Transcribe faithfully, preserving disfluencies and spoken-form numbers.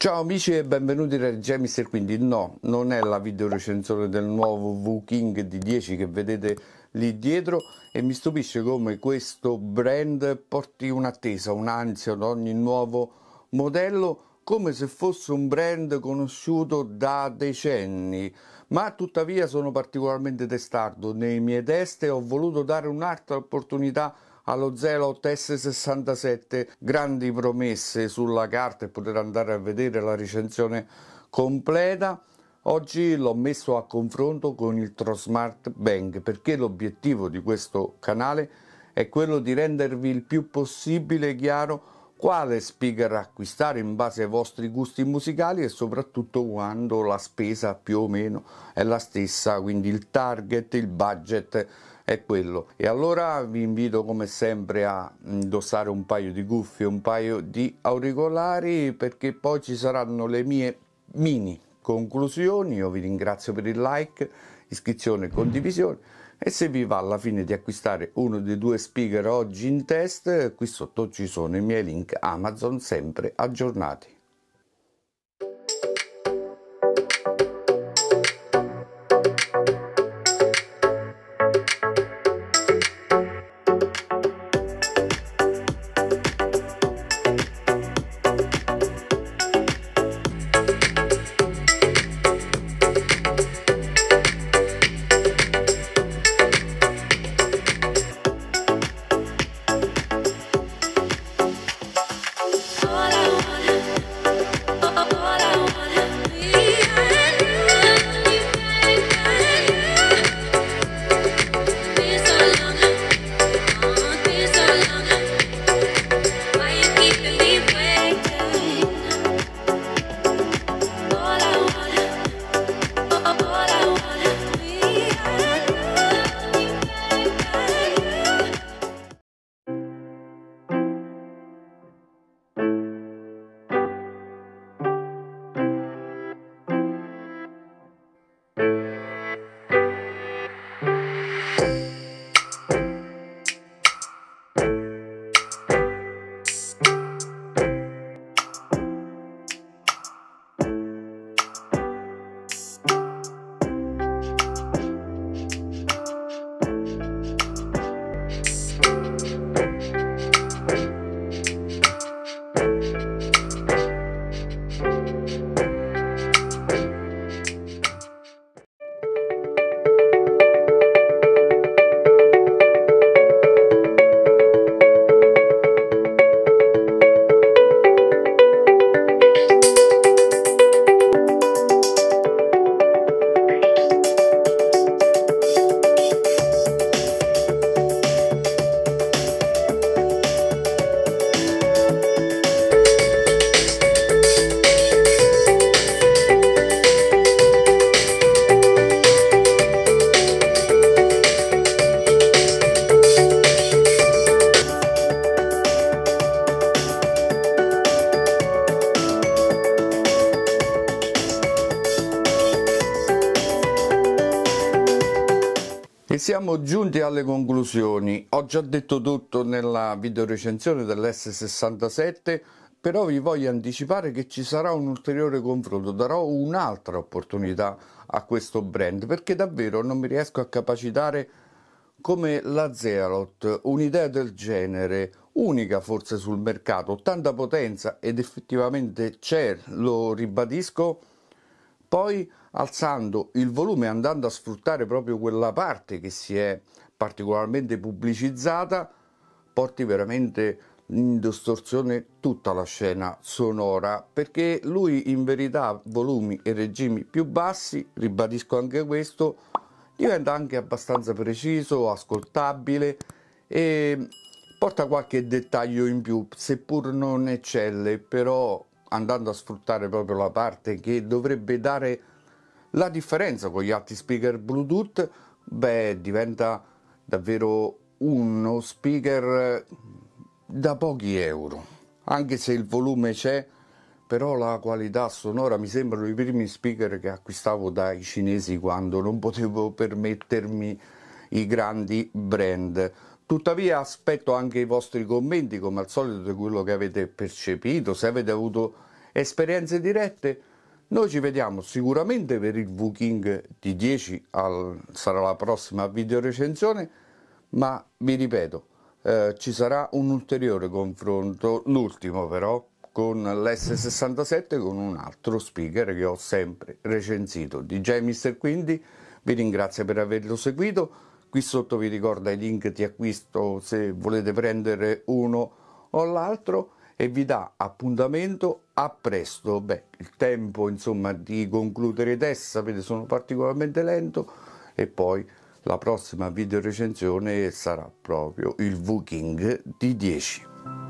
Ciao amici e benvenuti da Gemister. Quindi no, non è la video recensione del nuovo V-King D dieci che vedete lì dietro, e mi stupisce come questo brand porti un'attesa, un'ansia ad ogni nuovo modello, come se fosse un brand conosciuto da decenni. Ma tuttavia sono particolarmente testardo nei miei test e ho voluto dare un'altra opportunità allo Zelot S sessantasette. Grandi promesse sulla carta e poter andare a vedere la recensione completa. Oggi l'ho messo a confronto con il Trosmart Bang, perché l'obiettivo di questo canale è quello di rendervi il più possibile chiaro quale speaker acquistare in base ai vostri gusti musicali e soprattutto quando la spesa più o meno è la stessa, quindi il target, il budget è quello. E allora vi invito come sempre a indossare un paio di cuffie, un paio di auricolari, perché poi ci saranno le mie mini conclusioni. Io vi ringrazio per il like, iscrizione e condivisione, e se vi va alla fine di acquistare uno dei due speaker oggi in test, qui sotto ci sono i miei link Amazon sempre aggiornati. E siamo giunti alle conclusioni. Ho già detto tutto nella video recensione dell'S sessantasette, però vi voglio anticipare che ci sarà un ulteriore confronto, darò un'altra opportunità a questo brand, perché davvero non mi riesco a capacitare come la Zelot, un'idea del genere, unica forse sul mercato, tanta potenza ed effettivamente c'è, lo ribadisco. Poi alzando il volume, andando a sfruttare proprio quella parte che si è particolarmente pubblicizzata, porti veramente in distorsione tutta la scena sonora, perché lui in verità volumi e regimi più bassi, ribadisco anche questo, diventa anche abbastanza preciso, ascoltabile e porta qualche dettaglio in più, seppur non eccelle, però andando a sfruttare proprio la parte che dovrebbe dare la differenza con gli altri speaker Bluetooth, beh, diventa davvero uno speaker da pochi euro. Anche se il volume c'è, però la qualità sonora mi sembrano i primi speaker che acquistavo dai cinesi quando non potevo permettermi i grandi brand. Tuttavia aspetto anche i vostri commenti, come al solito, di quello che avete percepito, se avete avuto esperienze dirette. Noi ci vediamo sicuramente per il V-King D dieci, al, sarà la prossima video recensione, ma vi ripeto, eh, ci sarà un ulteriore confronto, l'ultimo però, con l'S sessantasette, con un altro speaker che ho sempre recensito. D J mister quindi vi ringrazio per averlo seguito. Qui sotto vi ricordo i link di acquisto se volete prendere uno o l'altro e vi dà appuntamento a presto. Beh, il tempo insomma di concludere i test, sapete, sono particolarmente lento, e poi la prossima video recensione sarà proprio il V-King D dieci.